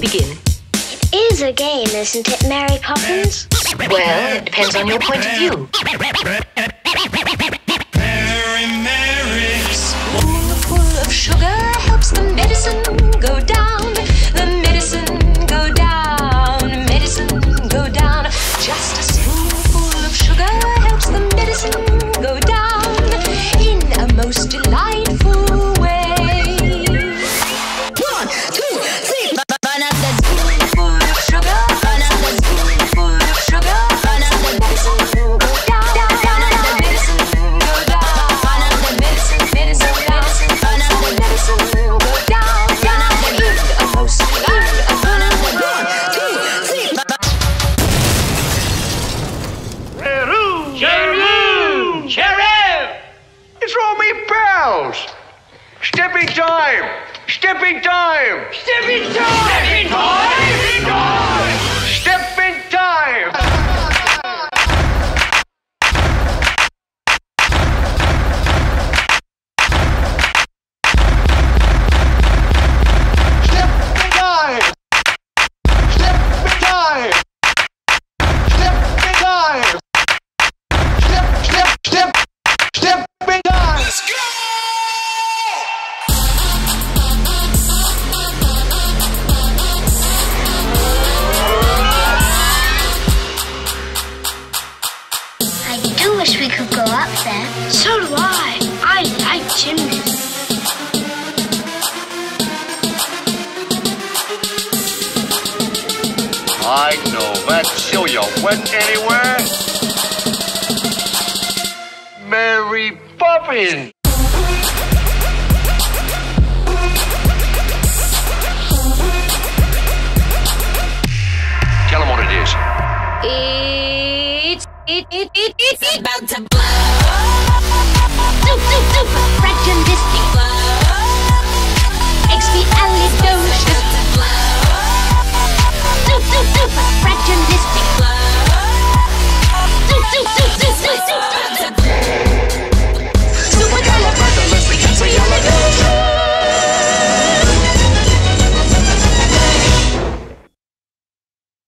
begin? It is a game, isn't it, Mary Poppins? Well, it depends on your point of view. Spoonful of sugar helps the medicine go down. The medicine go down. Medicine go down. Just a spoonful of sugar helps the medicine go down in a most delightful way. 1, 2, 3. Burn up the spoonful of sugar. Burn up the spoonful of sugar. Burn up the medicine go down. Burn up the medicine go down. Burn up the medicine go down. Burn up the medicine go down. Burn up the in a most delightful. Burn up the 1, 2, 3. Cheeroo! Cheeroo! It's all me pals! Stepping time! Stepping time! Stepping time! Stepping time! Stepping time! Stepping time! Stepping time! Stepping time! Stepping time! Let's go! I do wish we could go up there. So do I. I like gymnasts. I know that Celia went anywhere. Mary Poppins. Tell him what it is. It's about to blow. Supercalifragilistic.